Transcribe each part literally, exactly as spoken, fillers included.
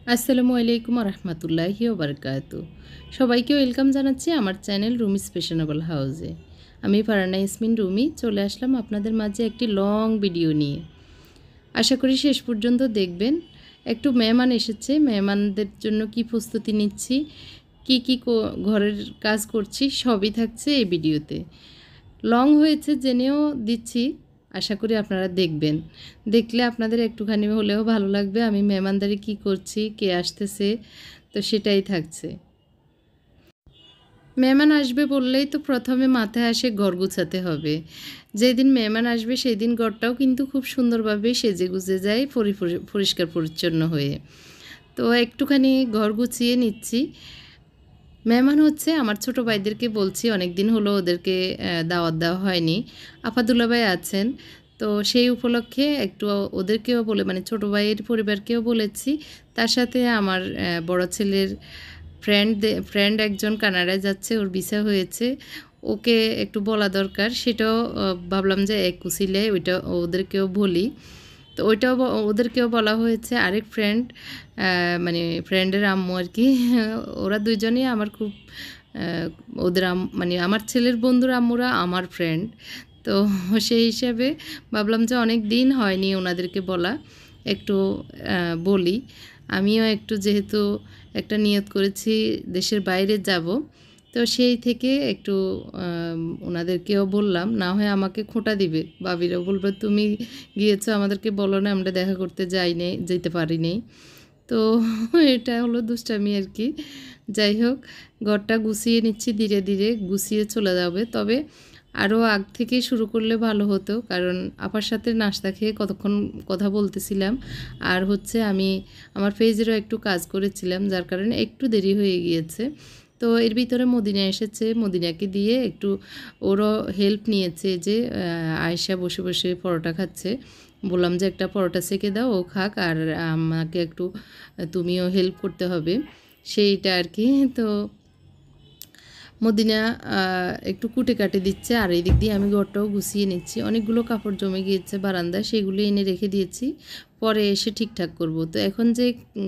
আসসালামু আলাইকুম রহমতুল্লাহি ওবরকাতু। সবাইকে ওয়েলকাম জানাচ্ছি আমার চ্যানেল রুমিস ফ্যাশনেবল হাউসে। আমি ফারহানা ইয়াসমিন রুমি চলে আসলাম আপনাদের মাঝে একটি লং ভিডিও নিয়ে। আশা করি শেষ পর্যন্ত দেখবেন। একটু মেহমান এসেছে, মেহমানদের জন্য কি প্রস্তুতি নিচ্ছি, কি কি ঘরের কাজ করছি সবই থাকছে এই ভিডিওতে। লং হয়েছে জেনেও দিচ্ছি, আশা করি আপনারা দেখবেন। দেখলে আপনাদের একটুখানি হলেও ভালো লাগবে আমি মেহমানদারি কি করছি, কে আসতেছে, তো সেটাই থাকছে। মেহমান আসবে বললেই তো প্রথমে মাথায় আসে ঘর গুছাতে হবে। যেদিন মেহমান আসবে সেই দিন ঘরটাও কিন্তু খুব সুন্দরভাবে সেজে গুজে যায়, পরিষ্কার পরিচ্ছন্ন হয়ে। তো একটুখানি ঘর গুছিয়ে নিচ্ছি। মেহমান হচ্ছে আমার ছোট ভাইদেরকে বলছি, অনেক দিন হলো ওদেরকে দাওয়াত দেওয়া হয়নি। আপা দুলাভাই আছেন, তো সেই উপলক্ষে একটু ওদেরকেও বলে, মানে ছোটো ভাইয়ের পরিবারকেও বলেছি, তার সাথে আমার বড় ছেলের ফ্রেন্ড ফ্রেন্ড একজন কানাডায় যাচ্ছে, ওর ভিসা হয়েছে, ওকে একটু বলা দরকার, সেটাও ভাবলাম যে এক কুশিলে ওইটা ওদেরকেও বলি। তো ওইটাও ওদেরকেও বলা হয়েছে। আরেক ফ্রেন্ড, মানে ফ্রেন্ডের আম্মু আর কি, ওরা দুইজনেই আমার খুব, ওদের মানে আমার ছেলের বন্ধুর আম্মুরা আমার ফ্রেন্ড। তো সেই হিসাবে ভাবলাম যে অনেক দিন হয়নি ওনাদেরকে বলা, একটু বলি। আমিও একটু যেহেতু একটা নিয়ত করেছি দেশের বাইরে যাব, তো সেই থেকে একটু ওনাদেরকেও বললাম, না হয় আমাকে খোঁটা দিবে, বাবিরাও বলবে তুমি গিয়েছো আমাদেরকে বলো না, আমরা দেখা করতে যাই নেই, যেতে পারি নেই। তো এটা হলো দুষ্টামি আর কি। যাই হোক, ঘরটা গুছিয়ে নিচ্ছি, ধীরে ধীরে গুছিয়ে চলে যাবে। তবে আরও আগ থেকে শুরু করলে ভালো হতো, কারণ আপার সাথে নাস্তা খেয়ে কতক্ষণ কথা বলতেছিলাম, আর হচ্ছে আমি আমার পেজেরও একটু কাজ করেছিলাম, যার কারণে একটু দেরি হয়ে গিয়েছে। তো এর ভিতরে মদিনা এসেছে, মদিনাকে দিয়ে একটু ওরও হেল্প নিয়েছে, যে আয়েশা বসে বসে পরোটা খাচ্ছে, বললাম যে একটা পরোটা সেকে দাও, ও খাক, আর আমাকে একটু তুমিও হেল্প করতে হবে, সেইটা আর কি। তো মদিনা একটু কুটে কাটে দিচ্ছে, আর এই দিক দিয়ে আমি ঘরটাও গুছিয়ে নিচ্ছি। অনেকগুলো কাপড় জমে গিয়েছে বারান্দায়, সেগুলো এনে রেখে দিয়েছি, পরে এসে ঠিকঠাক করব। তো এখন যে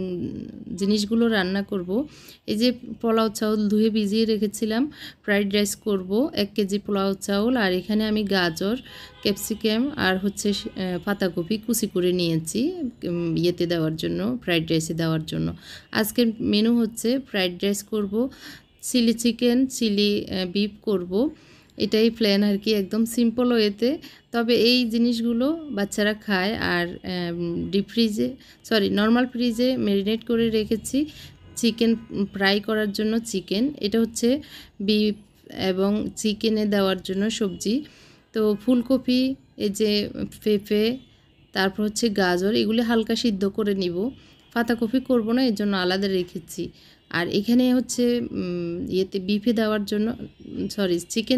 জিনিসগুলো রান্না করব, এই যে পোলাও চাউল ধুয়ে ভিজিয়ে রেখেছিলাম, ফ্রাইড রাইস করব, এক কেজি পোলাও চাউল, আর এখানে আমি গাজর, ক্যাপসিকাম আর হচ্ছে পাতাকপি কুচি করে নিয়েছি ইয়েতে দেওয়ার জন্য, ফ্রাইড রাইসে দেওয়ার জন্য। আজকের মেনু হচ্ছে ফ্রাইড রাইস করব, চিলি চিকেন, চিলি বিফ করব, এটাই প্ল্যান আর কি, একদম সিম্পল ওয়েতে। তবে এই জিনিসগুলো বাচ্চারা খায়। আর ডিপ ফ্রিজে, সরি নর্মাল ফ্রিজে ম্যারিনেট করে রেখেছি চিকেন ফ্রাই করার জন্য। চিকেন এটা হচ্ছে বিফ এবং চিকেনে দেওয়ার জন্য সবজি। তো ফুলকপি, এই যে পেঁপে, তারপর হচ্ছে গাজর, এগুলি হালকা সিদ্ধ করে নিব। পাতাকপি করব না, এর জন্য আলাদা রেখেছি। আর এখানে হচ্ছে ইয়েতে বিফে দেওয়ার জন্য, সরি চিকেন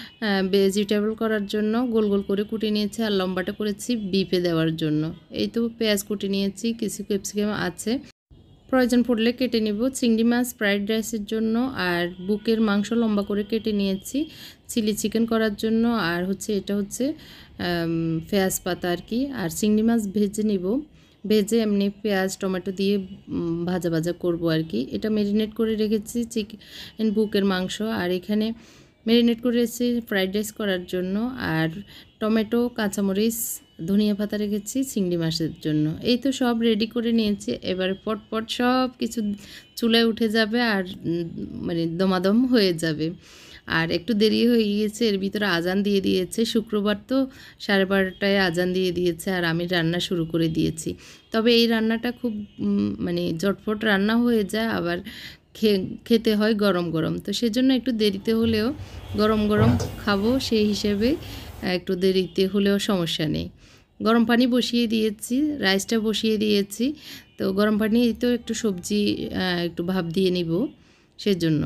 ভেজিটেবল করার জন্য গোল গোল করে কুটে নিয়েছি, আর লম্বাটা করেছি বিফে দেওয়ার জন্য। এই তো পেঁয়াজ কুটে নিয়েছি, কিছু ক্যাপসিকাম আছে, প্রয়োজন পড়লে কেটে নিব। চিংড়ি মাছ ফ্রাইড রাইসের জন্য, আর বুকের মাংস লম্বা করে কেটে নিয়েছি চিলি চিকেন করার জন্য। আর হচ্ছে এটা হচ্ছে পেঁয়াজ পাতা আর কি। আর চিংড়ি মাছ ভেজে নিব, ভেজে এমনি পেঁয়াজ টমেটো দিয়ে ভাজা ভাজা করব আর কি। এটা ম্যারিনেট করে রেখেছি চিকেন বুকের মাংস, আর এখানে ম্যারিনেট করে রেখেছি ফ্রাইড রাইস করার জন্য। আর টমেটো, কাঁচামরিচ, ধনিয়া পাতা রেখেছি চিংড়ি মাছের জন্য। এই তো সব রেডি করে নিয়েছি, এবার পটপট সব কিছু চুলায় উঠে যাবে, আর মানে দমাদম হয়ে যাবে। আর একটু দেরি হয়ে গিয়েছে, এর ভিতরে আজান দিয়ে দিয়েছে, শুক্রবার তো সাড়ে বারোটায় আজান দিয়ে দিয়েছে, আর আমি রান্না শুরু করে দিয়েছি। তবে এই রান্নাটা খুব মানে জটফট রান্না হয়ে যায়, আবার খেতে হয় গরম গরম, তো সেজন্য একটু দেরিতে হলেও গরম গরম খাবো, সেই হিসেবে একটু দেরিতে হলেও সমস্যা নেই। গরম পানি বসিয়ে দিয়েছি, রাইসটা বসিয়ে দিয়েছি। তো গরম পানি তো একটু সবজি একটু ভাপ দিয়ে নিব সেজন্য।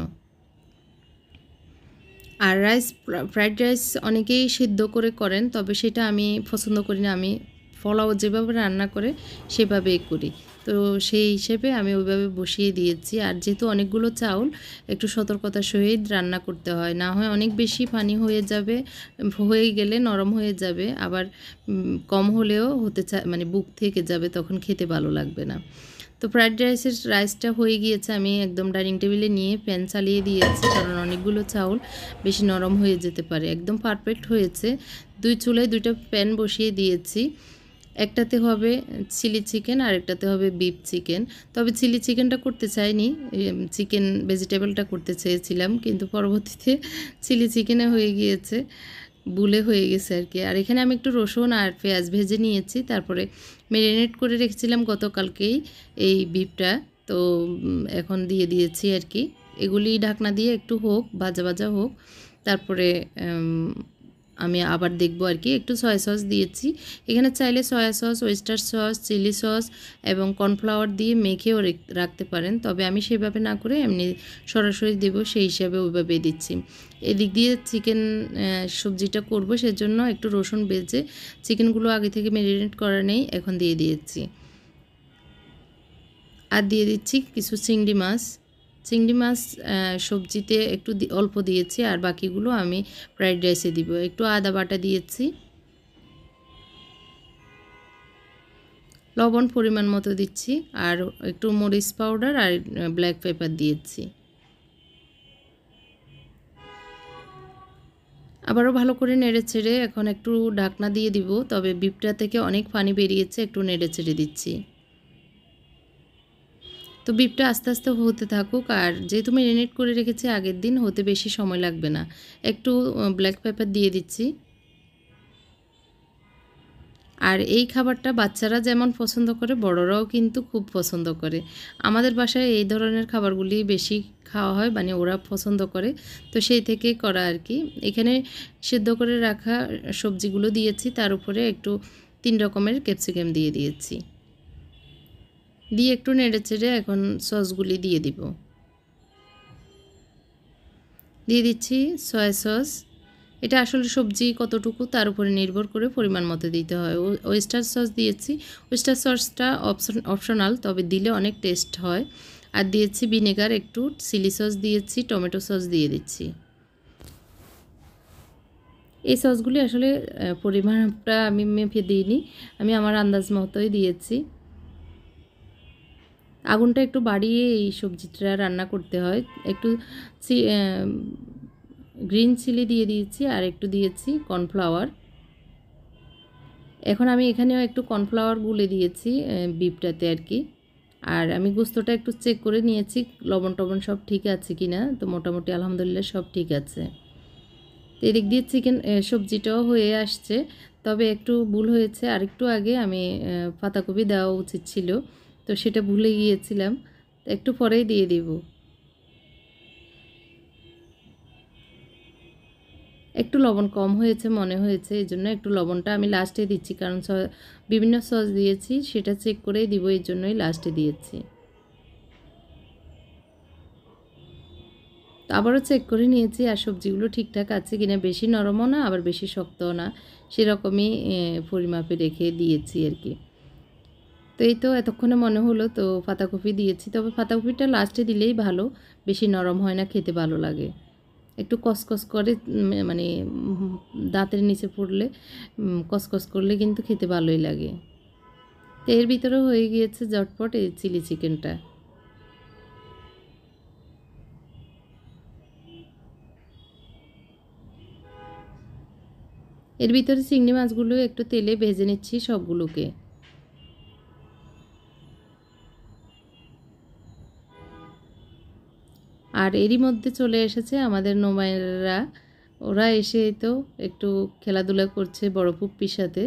আর রাইস, ফ্রাইড রাইস অনেকেই সিদ্ধ করে করেন, তবে সেটা আমি পছন্দ করি না। আমি পোলাও যেভাবে রান্না করে সেভাবেই করি, তো সেই হিসেবে আমি ওইভাবে বসিয়ে দিয়েছি। আর যেহেতু অনেকগুলো চাউল, একটু সতর্কতার সহিত রান্না করতে হয়, না হয় অনেক বেশি পানি হয়ে যাবে, হয়ে গেলে নরম হয়ে যাবে, আবার কম হলেও হতে চা মানে বুক থেকে যাবে, তখন খেতে ভালো লাগবে না। তো ফ্রাইড রাইসের রাইসটা হয়ে গিয়েছে, আমি একদম ডাইনিং টেবিলে নিয়ে ফ্যান চালিয়ে দিয়েছি, কারণ অনেকগুলো চাউল বেশি নরম হয়ে যেতে পারে। একদম পারফেক্ট হয়েছে। দুই চুলায় দুইটা প্যান বসিয়ে দিয়েছি। একটাতে হবে চিলি চিকেন আর একটাতে হবে বিফ চিকেন। তবে চিলি চিকেনটা করতে চাইনি, চিকেন ভেজিটেবলটা করতে চেয়েছিলাম, কিন্তু পরবর্তীতে চিলি চিকেনে হয়ে গিয়েছে, বুলে হয়ে গেছে আর কি। আর এখানে আমি একটু রসুন আর পেঁয়াজ ভেজে নিয়েছি, তারপরে ম্যারিনেট করে রেখেছিলাম গতকালকেই এই বিফটা, তো এখন দিয়ে দিয়েছি আর কি। এগুলি ঢাকনা দিয়ে একটু হোক, ভাজা ভাজা হোক, তারপরে আমি আবার দেখবো আর কি। একটু সয়া সস দিয়েছি এখানে, চাইলে soya sauce, oyster sauce, chilli sauce এবং কর্নফ্লাওয়ার দিয়ে মেখেও রাখতে পারেন, তবে আমি সেভাবে না করে এমনি সরাসরি দেব, সেই হিসাবে ওইভাবে দিচ্ছি। এদিক দিয়ে চিকেন সবজিটা করব, সেজন্য একটু রসুন ভেজে চিকেনগুলো আগে থেকে ম্যারিনেট করা নেই, এখন দিয়ে দিয়েছি। আর দিয়ে দিচ্ছি কিছু চিংড়ি মাছ। চিংড়ি মাছ সবজিতে একটু অল্প দিয়েছি, আর বাকিগুলো আমি ফ্রাইড রাইসে দিব। একটু আদা বাটা দিয়েছি, লবণ পরিমাণ মতো দিচ্ছি, আর একটু মরিচ পাউডার আর ব্ল্যাক পেপার দিয়েছি। আবারও ভালো করে নেড়ে ছেড়ে এখন একটু ঢাকনা দিয়ে দিব, তবে বিফটা থেকে অনেক পানি বেরিয়েছে, একটু নেড়ে ছেড়ে দিচ্ছি। তো বিফটা আস্তে আস্তে হতে থাকুক, আর যেহেতু ম্যারিনেট করে রেখেছি আগের দিন, হতে বেশি সময় লাগবে না। একটু ব্ল্যাক পেপার দিয়ে দিচ্ছি। আর এই খাবারটা বাচ্চারা যেমন পছন্দ করে, বড়রাও কিন্তু খুব পছন্দ করে। আমাদের বাসায় এই ধরনের খাবারগুলি বেশি খাওয়া হয়, মানে ওরা পছন্দ করে, তো সেই থেকেই করা আর কি। এখানে সিদ্ধ করে রাখা সবজিগুলো দিয়েছি, তার উপরে একটু তিন রকমের ক্যাপসিকাম দিয়ে দিয়েছি, দিয়ে একটু নেড়ে চেড়ে এখন সসগুলি দিয়ে দিব। দিয়ে দিচ্ছি সয়া সস। এটা আসলে সবজি কতটুকু তার উপরে নির্ভর করে পরিমাণ মতো দিতে হয়। ওয়েস্টার সস দিয়েছি, ওয়েস্টার সসটা অপশন অপশনাল, তবে দিলে অনেক টেস্ট হয়। আর দিয়েছি ভিনেগার একটু, চিলি সস দিয়েছি, টমেটো সস দিয়ে দিচ্ছি। এই সসগুলি আসলে পরিমাণটা আমি মেপে দিইনি, আমি আমার আন্দাজ মতোই দিয়েছি। আগুনটা একটু বাড়িয়ে এই সবজিটা রান্না করতে হয়। একটু গ্রিন চিলি দিয়ে দিয়েছি, আর একটু দিয়েছি কর্নফ্লাওয়ার। এখন আমি এখানেও একটু কর্নফ্লাওয়ার গুলে দিয়েছি বিফটাতে আর কি। আর আমি গোস্তটা একটু চেক করে নিয়েছি লবণ টবণ সব ঠিক আছে কি না, তো মোটামুটি আলহামদুলিল্লাহ সব ঠিক আছে। তো এদিক দিয়ে চিকেন সবজিটাও হয়ে আসছে, তবে একটু ভুল হয়েছে, আর একটু আগে আমি পাতাকপি দেওয়া উচিত ছিল, তো সেটা ভুলে গিয়েছিলাম, তো একটু পরেই দিয়ে দিব। একটু লবণ কম হয়েছে মনে হয়েছে, এই জন্য একটু লবণটা আমি লাস্টে দিচ্ছি, কারণ বিভিন্ন সস দিয়েছি, সেটা চেক করেই দিব, এই জন্যই লাস্টে দিয়েছি। তো আবারও চেক করে নিয়েছি, আর সবজিগুলো ঠিকঠাক আছে কিনা, বেশি নরমও না আবার বেশি শক্তও না, সেরকমই পরিমাপে রেখে দিয়েছি আর কি। তো এই তো এতক্ষণে মনে হলো, তো পাতাকপি দিয়েছি, তবে পাতাকপিটা লাস্টে দিলেই ভালো, বেশি নরম হয় না, খেতে ভালো লাগে। একটু কসকস করে, মানে দাঁতের নিচে পড়লে কসকস করলে কিন্তু খেতে ভালোই লাগে। তো এর ভিতরে হয়ে গিয়েছে ঝটপট এই চিলি চিকেনটা। এর ভিতরে চিংড়ি মাছগুলো একটু তেলে ভেজে নিচ্ছি সবগুলোকে। আর এরই মধ্যে চলে এসেছে আমাদের নোমাইরা, ওরা এসে তো একটু খেলাধুলা করছে বড় পুপ্পির সাথে।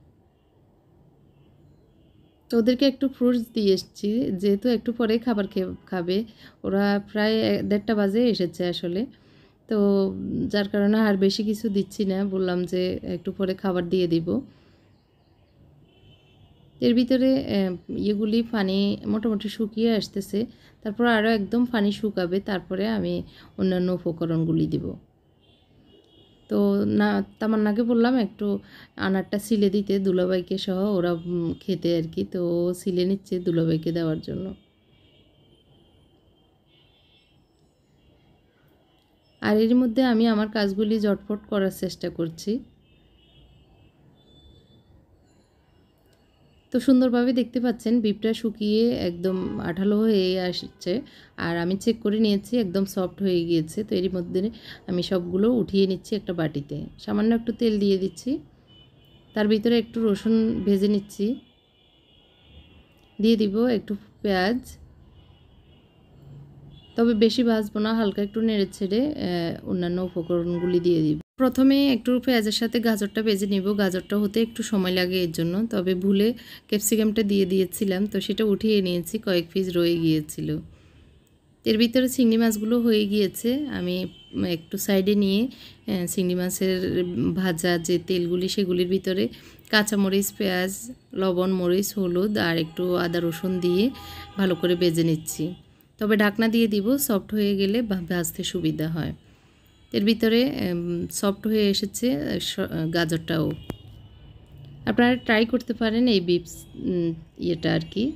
তো ওদেরকে একটু ফ্রুটস দিয়ে এসেছি, যেহেতু একটু পরেই খাবার খেয়ে খাবে, ওরা প্রায় দেড়টা বাজে এসেছে আসলে, তো যার কারণে আর বেশি কিছু দিচ্ছি না, বললাম যে একটু পরে খাবার দিয়ে দিব। এর ভিতরে ইয়েগুলি পানি মোটামুটি শুকিয়ে আসতেছে, তারপর আরও একদম পানি শুকাবে, তারপরে আমি অন্যান্য উপকরণগুলি দিব। তো না তামান্নাকে বললাম একটু আনারটা সিলে দিতে দুলাভাইকে সহ, ওরা খেতে আর কি, তো সিলে নিচ্ছে দুলাভাইকে দেওয়ার জন্য। আর এর মধ্যে আমি আমার কাজগুলি ঝটফট করার চেষ্টা করছি। তো সুন্দরভাবে দেখতে পাচ্ছেন বিপটা শুকিয়ে একদম আঠালো হয়ে আসছে, আর আমি চেক করে নিয়েছি একদম সফট হয়ে গিয়েছে। তো এরই মধ্যে আমি সবগুলো উঠিয়ে নিচ্ছি একটা বাটিতে। সামান্য একটু তেল দিয়ে দিচ্ছি, তার ভিতরে একটু রসুন ভেজে নিচ্ছি, দিয়ে দিব একটু পেঁয়াজ, তবে বেশি ভাজবো না, হালকা একটু নেড়ে ছেড়ে অন্যান্য উপকরণগুলি দিয়ে দিব। প্রথমে একটু পেঁয়াজের সাথে গাজরটা ভেজে নিব, গাজরটা হতে একটু সময় লাগে এর জন্য, তবে ভুলে ক্যাপসিকামটা দিয়ে দিয়েছিলাম, তো সেটা উঠিয়ে নিয়েছি, কয়েক পিস রয়ে গিয়েছিল। এর ভিতরে চিংড়ি মাছগুলো হয়ে গিয়েছে, আমি একটু সাইডে নিয়ে চিংড়ি মাছের ভাজা যে তেলগুলি সেগুলির ভিতরে কাঁচামরিচ, পেঁয়াজ, লবণ, মরিচ, হলুদ আর একটু আদা রসুন দিয়ে ভালো করে ভেজে নিচ্ছি। তবে ঢাকনা দিয়ে দিব, সফট হয়ে গেলে ভাজতে সুবিধা হয়। এর ভিতরে সফট হয়ে এসেছে গাজরটাও। আপনারা ট্রাই করতে পারেন এই বিফ ইয়েটা আর কি,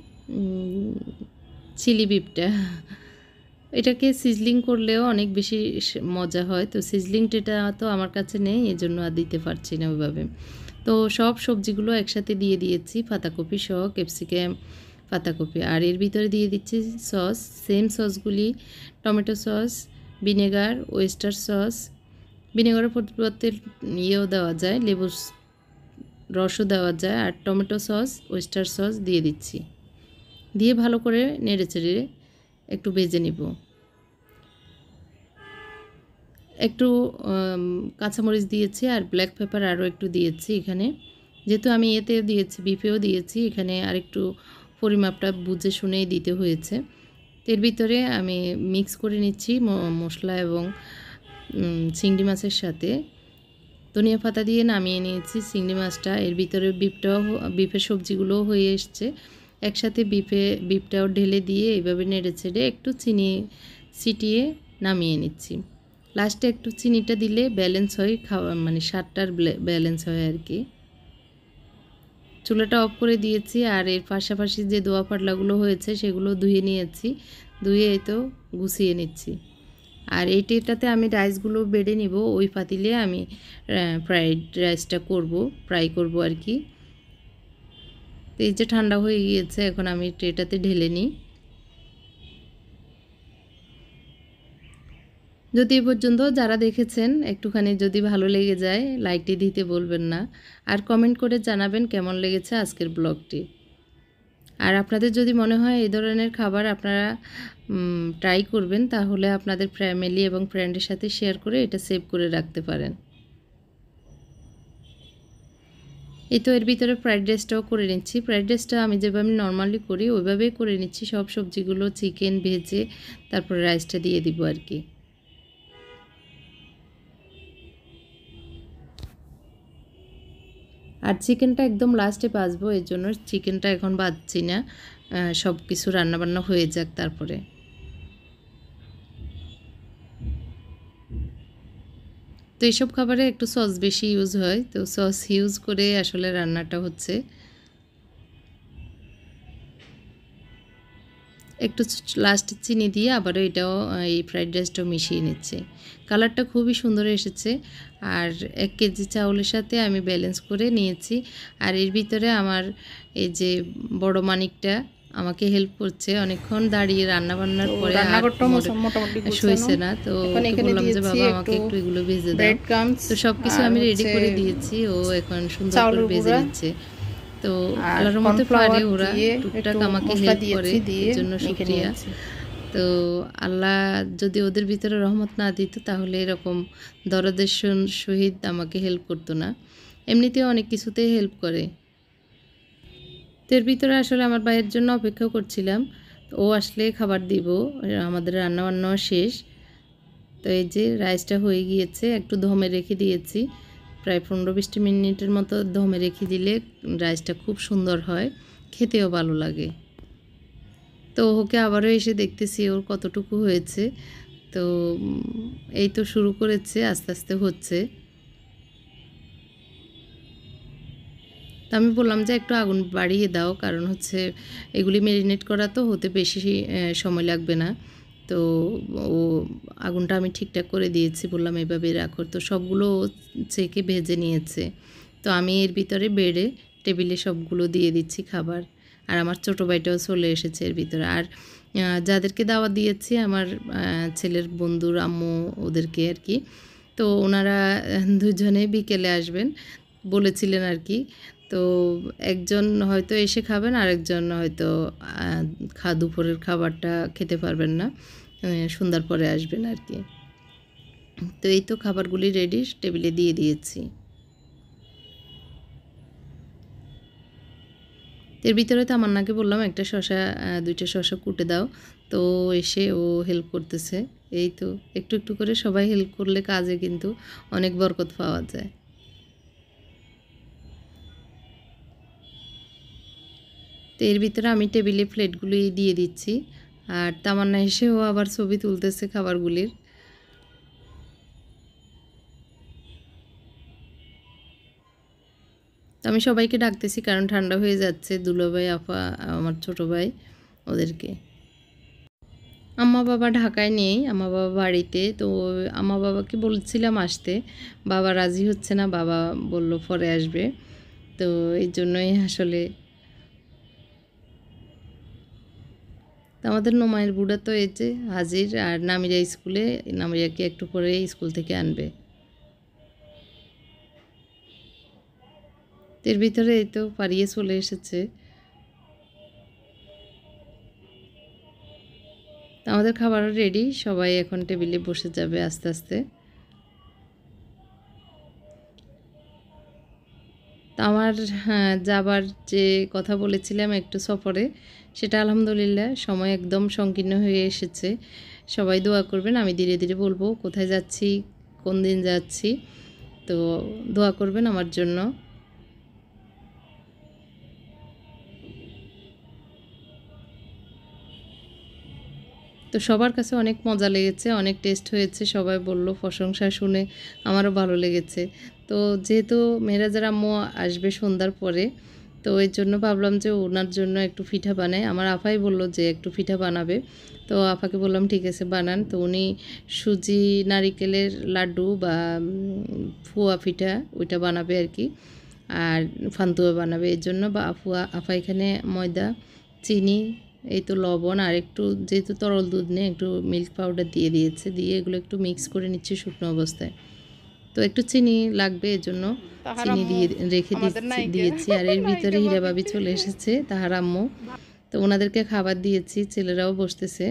চিলি বিফটা। এটাকে সিজলিং করলেও অনেক বেশি মজা হয়, তো সিজলিংটা তো আমার কাছে নেই, এই জন্য আর দিতে পারছি না ওইভাবে। তো সব সবজিগুলো একসাথে দিয়ে দিয়েছি, পাতাকপি সহ, ক্যাপসিকাম, পাতাকপি, আর এর ভিতরে দিয়ে দিচ্ছি সস। সেম সসগুলি tomato sauce, vinegar, oyster sauce, ভিনেগারের পরিবর্তে ইয়েও দেওয়া যায়, লেবুর রসও দেওয়া যায়, আর টমেটো সস, ওয়েস্টার সস দিয়ে দিচ্ছি, দিয়ে ভালো করে নেড়ে চেড়ে একটু ভেজে নিব। একটু কাঁচামরিচ দিয়েছি আর ব্ল্যাক পেপার আরও একটু দিয়েছি এখানে, যেহেতু আমি এতেও দিয়েছি, বিফেও দিয়েছি, এখানে আর একটু পরিমাপটা বুঝে শুনেই দিতে হয়েছে। এর ভিতরে আমি মিক্স করে নিচ্ছি মশলা এবং চিংড়ি মাছের সাথে। ধনিয়া পাতা দিয়ে নামিয়ে নিয়েছি চিংড়ি মাছটা। এর ভিতরে বিফটাও, বিফের সবজিগুলোও হয়ে এসছে একসাথে, বিফে বিফটাও ঢেলে দিয়ে এইভাবে নেড়ে ছেড়ে একটু চিনি ছিটিয়ে নামিয়ে নিচ্ছি। লাস্টে একটু চিনিটা দিলে ব্যালেন্স হয় খাওয়া, মানে স্বাদটার ব্যালেন্স হয় আর কি। চুলাটা অফ করে দিয়েছি, আর এর পাশাপাশি যে দোয়া পাটলাগুলো হয়েছে সেগুলো ধুয়ে নিয়েছি, ধুয়ে এই তো গুছিয়ে নিচ্ছি। আর এই টেটাতে আমি রাইসগুলো বেড়ে নিব, ওই পাতিলে আমি ফ্রাইড রাইসটা করব, ফ্রাই করব আর কি। তো এই যে ঠান্ডা হয়ে গিয়েছে, এখন আমি ট্রেটাতে ঢেলে নিই। যদি এ পর্যন্ত যারা দেখেছেন একটুখানি যদি ভালো লেগে যায় লাইকটি দিতে বলবেন না, আর কমেন্ট করে জানাবেন কেমন লেগেছে আজকের ব্লগটি। আর আপনাদের যদি মনে হয় এই ধরনের খাবার আপনারা ট্রাই করবেন, তাহলে আপনাদের ফ্যামিলি এবং ফ্রেন্ডের সাথে শেয়ার করে এটা সেভ করে রাখতে পারেন। এই তো এর ভিতরে ফ্রাইড রাইসটাও করে নিচ্ছি। ফ্রাইড রাইসটা আমি যেভাবে নর্মালি করি ওইভাবেই করে নিচ্ছি, সব সবজিগুলো চিকেন ভেজে তারপরে রাইসটা দিয়ে দিব আর কি। আর চিকেনটা একদম লাস্টে ভাজবো, এর জন্য চিকেনটা এখন ভাজছি না, সব কিছু রান্নাবান্না হয়ে যাক তারপরে। তো এইসব খাবারে একটু সস বেশি ইউজ হয়, তো সস ইউজ করে আসলে রান্নাটা হচ্ছে। একটু লাস্টে চিনি দিয়ে আবারও এটাও এই ফ্রাইড রাইসটাও মিশিয়ে নিচ্ছে। কালারটা খুবই সুন্দর এসেছে। আর এক কেজি চাউলের সাথে আমি ব্যালেন্স করে নিয়েছি। আর এর ভিতরে আমার এই যে বড় মানিকটা আমাকে হেল্প করছে, অনেকক্ষণ দাঁড়িয়ে রান্না বান্নার পরে সইছে না, তো বললাম যে বাবা আমাকে একটু এগুলো ভেজে দাও। তো সব কিছু আমি রেডি করে দিয়েছি, ও এখন সুন্দর করে ভেজে দিচ্ছে। তো আল্লাহর মধ্যে পারে, ওরা টুকটাক আমাকে হেল্প করে, এর জন্য শুকরিয়া। তো আল্লাহ যদি ওদের ভিতরে রহমত না দিত তাহলে এরকম দরদের সহিত আমাকে হেল্প করতো না। এমনিতেও অনেক কিছুতেই হেল্প করে। তো এর ভিতরে আসলে আমার ভাইয়ের জন্য অপেক্ষা করছিলাম, ও আসলে খাবার দিব, আমাদের রান্না বান্নাও শেষ। তো এই যে রাইসটা হয়ে গিয়েছে, একটু দমে রেখে দিয়েছি, প্রায় পনেরো বিশ মিনিটের মতো দমে রেখে দিলে রাইসটা খুব সুন্দর হয়, খেতেও ভালো লাগে। তো ওকে আবারও এসে দেখতেছি ওর কতটুকু হয়েছে। তো এই তো শুরু করেছে, আস্তে আস্তে হচ্ছে। তো আমি বললাম যে একটু আগুন বাড়িয়ে দাও, কারণ হচ্ছে এগুলি ম্যারিনেট করা তো হতে বেশি সময় লাগবে না। তো ও আগুনটা আমি ঠিকঠাক করে দিয়েছি, বললাম এভাবে রাখো। তো সবগুলো চেকে ভেজে নিয়েছে। তো আমি এর ভিতরে বেড়ে টেবিলে সবগুলো দিয়ে দিচ্ছি খাবার। আর আমার ছোটো ভাইটাও চলে এসেছে এর ভিতরে। আর যাদেরকে দাওয়াত দিয়েছি আমার ছেলের বন্ধুর আম্মু ওদেরকে আর কি, তো ওনারা দুজনে বিকেলে আসবেন বলেছিলেন আর কি। তো একজন হয়তো এসে খাবেন, আরেকজন হয়তো খা দুপুরের খাবারটা খেতে পারবেন না, সন্ধ্যার পরে আসবেন আর কি। তো এই তো খাবারগুলি রেডি, টেবিলে দিয়ে দিয়েছি। এর ভিতরে তামান্নাকে বললাম একটা শসা দুইটা শসা কুটে দাও, তো এসে ও হেল্প করতেছে। এই তো একটু একটু করে সবাই হেল্প করলে কাজে কিন্তু অনেক বরকত পাওয়া যায়। তো এর ভিতরে আমি টেবিলে প্লেটগুলি দিয়ে দিচ্ছি, আর তামান্না এসেও আবার ছবি তুলতেছে খাবারগুলির। তো আমি সবাইকে ডাকতেছি কারণ ঠান্ডা হয়ে যাচ্ছে, দুলো ভাই, আপা, আমার ছোটো ভাই, ওদেরকে। আম্মা বাবা ঢাকায় নেই, আম্মা বাবা বাড়িতে। তো আম্মা বাবাকে বলছিলাম আসতে, বাবা রাজি হচ্ছে না, বাবা বলল পরে আসবে। তো এই জন্যই আসলে তো আমাদের নোমায়ের বুড়া তো এই যে হাজির, আর নামিরা স্কুলে, নামিরাকে একটু পরে স্কুল থেকে আনবে। এর ভিতরে এই তো পারিয়ে চলে এসেছে। আমাদের খাবারও রেডি, সবাই এখন টেবিলে বসে যাবে আস্তে আস্তে। আমার হ্যাঁ যাবার যে কথা বলেছিলাম একটু সফরে, সেটা আলহামদুলিল্লাহ সময় একদম সংকীর্ণ হয়ে এসেছে। সবাই দোয়া করবেন, আমি ধীরে ধীরে বলবো কোথায় যাচ্ছি, কোন দিন যাচ্ছি, তো দোয়া করবেন আমার জন্য। তো সবার কাছে অনেক মজা লেগেছে, অনেক টেস্ট হয়েছে, সবাই বলল, প্রশংসা শুনে আমারও ভালো লেগেছে। তো যেহেতু মেরাজের আম্মু আসবে সন্ধ্যার পরে, তো এর জন্য ভাবলাম যে ওনার জন্য একটু পিঠা বানাই। আমার আফাই বলল যে একটু পিঠা বানাবে, তো আফাকে বললাম ঠিক আছে বানান। তো উনি সুজি নারিকেলের লাড্ডু বা ফুয়া পিঠা ওইটা বানাবে আর কি, আর ফান্তুয়া বানাবে। এর জন্য বা আফুয়া আফা এখানে ময়দা, চিনি, এই তো লবণ, আর একটু যেহেতু তরল দুধ নিয়ে একটু মিল্ক পাউডার দিয়ে দিয়েছে, দিয়ে এগুলো একটু মিক্স করে নিচ্ছি শুকনো অবস্থায়। তো একটু চিনি লাগবে, এর জন্য চিনি দিয়ে রেখে দিয়েছি। আর এর ভিতরে হীরা ভাবি চলে এসেছে, তাহার আম্মু। তো ওনাদেরকে খাবার দিয়েছি, ছেলেরাও বসতেছে।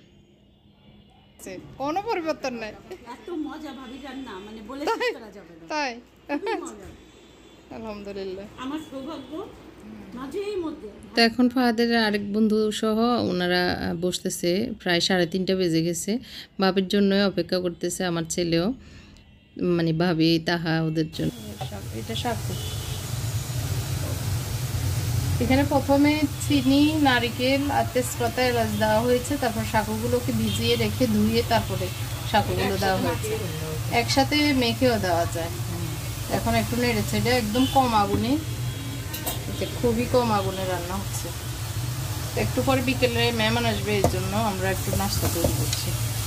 কোনো পরিবর্তন নাই, এত মজা ভাবি রান্না মানে বলে শেষ করা যাবে না। তাই আলহামদুলিল্লাহ আমার সৌভাগ্য মাঝেই মধ্যে। তো এখন ফাহাদের আরেক বন্ধু সহ ওনারা বসতেছে, প্রায় সাড়ে তিনটা বেজে গেছে। ভাবির জন্যই অপেক্ষা করতেছে আমার ছেলেও, মানে ভাবি তাহা ওদের জন্য। এটা সাকু, এখানে প্রথমে চিনি, নারিকেল আর তেজপাতা, এলাচ দেওয়া হয়েছে, তারপর শাকুগুলোকে ভিজিয়ে রেখে ধুয়ে তারপরে শাকুগুলো দেওয়া হয়েছে, একসাথে মেখেও দেওয়া যায়। এখন একটু নেড়েছে, এটা একদম কম আগুনে, খুবই কম আগুনে রান্না হচ্ছে। একটু পরে বিকেলে মেহমান আসবে, এর জন্য আমরা একটু নাস্তা তৈরি করছি।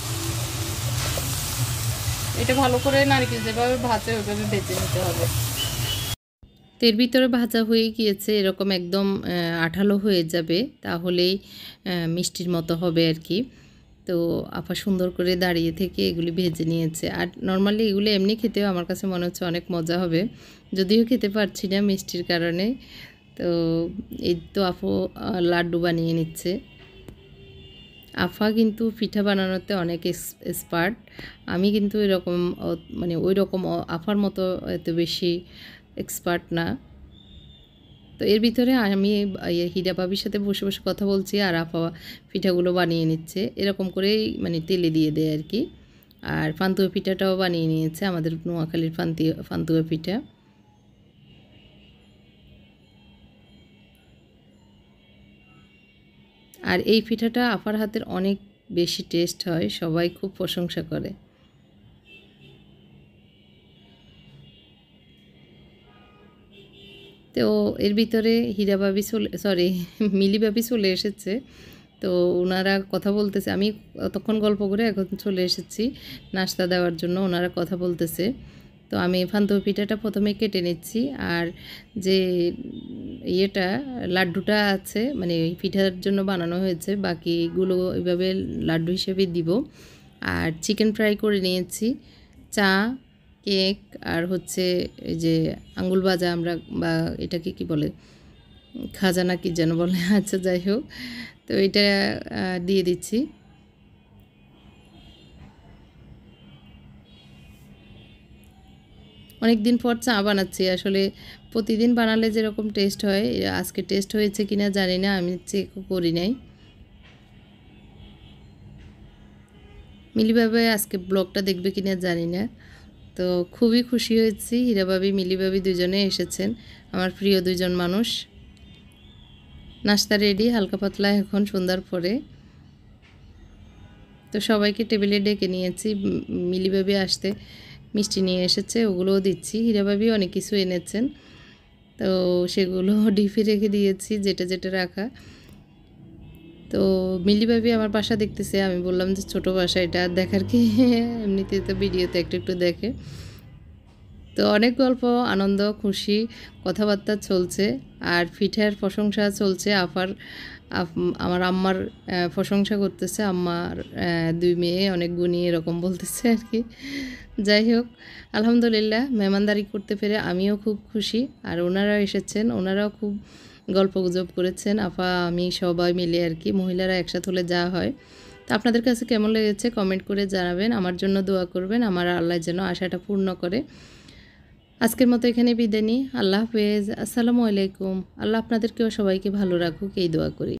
এটা ভালো করে নারকেল যেভাবে ভাজে ওইভাবে ভেজে নিতে হবে। এর ভিতরে ভাজা হয়ে গিয়েছে, এরকম একদম আঠালো হয়ে যাবে, তাহলেই মিষ্টির মতো হবে আর কি। তো আপা সুন্দর করে দাঁড়িয়ে থেকে এগুলি ভেজে নিয়েছে। আর নর্মালি এগুলো এমনি খেতেও আমার কাছে মনে হচ্ছে অনেক মজা হবে, যদিও খেতে পারছি না মিষ্টির কারণে। তো এই তো আপু লাড্ডু বানিয়ে নিচ্ছে। আফা কিন্তু পিঠা বানানোতে অনেক এক্সপার্ট, আমি কিন্তু এরকম মানে ওই রকম আফার মতো এত বেশি এক্সপার্ট না। তো এর ভিতরে আমি হীরা ভাবির সাথে বসে বসে কথা বলছি, আর আফা পিঠাগুলো বানিয়ে নিচ্ছে, এরকম করেই মানে তেলে দিয়ে দেয় আর কি। আর পান্তুয়া পিঠাটাও বানিয়ে নিয়েছে, আমাদের নোয়াখালীর পান্তি পান্তুয়া পিঠা। আর এই পিঠাটা আফার হাতের অনেক বেশি টেস্ট হয়, সবাই খুব প্রশংসা করে। তো এর ভিতরে হীরা ভাবি চলে সরি মিলি ভাবি চলে এসেছে। তো ওনারা কথা বলতেছে, আমি তখন গল্প করে এখন চলে এসেছি নাস্তা দেওয়ার জন্য, ওনারা কথা বলতেছে। তো তো আমি পান্তুয়া পিঠাটা প্রথমে কেটে নিচ্ছি, আর যে ইয়েটা লাড্ডুটা আছে মানে এই পিঠার জন্য বানানো হয়েছে, বাকিগুলো এইভাবে লাড্ডু হিসেবে দিব। আর চিকেন ফ্রাই করে নিয়েছি, চা, কেক আর হচ্ছে এই যে আঙ্গুল ভাজা আমরা, বা এটাকে কি বলে, খাজানা কি যেন বলে, আচ্ছা যাই হোক, তো এটা দিয়ে দিচ্ছি। অনেক দিন পর চা বানাচ্ছি, আসলে প্রতিদিন বানালে যেরকম টেস্ট হয় আজকে টেস্ট হয়েছে কিনা জানি না, আমি চেকও করি নাই। মিলিভাবে আজকে ব্লগটা দেখবে কিনা জানি না। তো খুবই খুশি হয়েছি, হীরাভাবি মিলিভাবি দুজনে এসেছেন, আমার প্রিয় দুজন মানুষ। নাস্তা রেডি হালকা পাতলা এখন সন্ধ্যার পরে। তো সবাইকে টেবিলে ডেকে নিয়েছি, মিলিভাবি আসতে মিষ্টি নিয়ে এসেছে, ওগুলোও দিচ্ছি। হীরাভাবি অনেক কিছু এনেছেন, তো সেগুলো ডিপে রেখে দিয়েছি যেটা যেটা রাখা। তো মিলিভাবি আমার বাসা দেখতেছে, আমি বললাম যে ছোটো বাসা এটা দেখার কি, এমনিতে তো ভিডিওতে একটু একটু দেখে। তো অনেক গল্প, আনন্দ, খুশি, কথাবার্তা চলছে, আর পিঠার প্রশংসা চলছে। আফার আমার আম্মার প্রশংসা করতেছে, আম্মার দুই মেয়ে অনেক গুণী এরকম বলতেছে আর কি। যাই হোক, আলহামদুলিল্লাহ মেহমানদারি করতে পেরে আমিও খুব খুশি, আর ওনারাও এসেছেন, ওনারাও খুব গল্প গুজব করেছেন, আপা আমি সবাই মিলে আর কি, মহিলারা একসাথে হলে যা হয়। তো আপনাদের কাছে কেমন লেগেছে কমেন্ট করে জানাবেন, আমার জন্য দোয়া করবেন, আমার আল্লাহ যেন আশাটা পূর্ণ করে। আজকের মতো এখানে বিদায় নিই, আল্লাহ হাফেজ, আসসালামু আলাইকুম। আল্লাহ আপনাদেরকেও সবাইকে ভালো রাখুক, এই দোয়া করি।